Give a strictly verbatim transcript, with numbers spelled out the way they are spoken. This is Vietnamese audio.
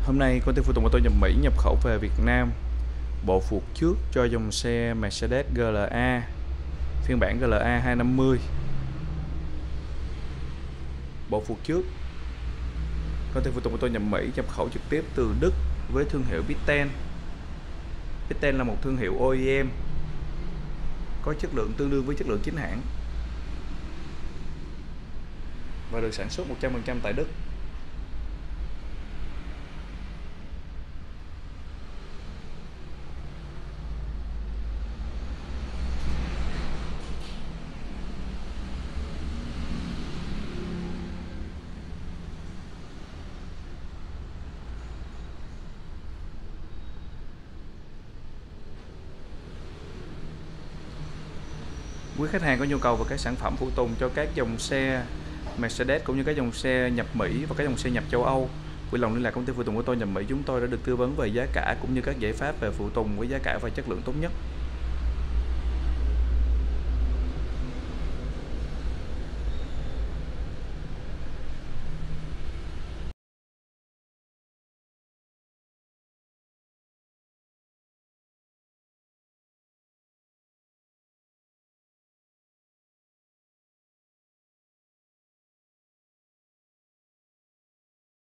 Hôm nay công ty phụ tùng ô tô nhập Mỹ nhập khẩu về Việt Nam bộ phuộc trước cho dòng xe Mercedes giê lờ a phiên bản giê lờ a hai năm mươi. Bộ phuộc trước công ty phụ tùng ô tô nhập Mỹ nhập khẩu trực tiếp từ Đức với thương hiệu Bitten. Bitten là một thương hiệu o e em có chất lượng tương đương với chất lượng chính hãng và được sản xuất một trăm phần trăm tại Đức. Quý khách hàng có nhu cầu về các sản phẩm phụ tùng cho các dòng xe Mercedes cũng như các dòng xe nhập Mỹ và các dòng xe nhập châu Âu, vui lòng liên lạc công ty phụ tùng ô tô nhập Mỹ. Chúng tôi đã được tư vấn về giá cả cũng như các giải pháp về phụ tùng với giá cả và chất lượng tốt nhất.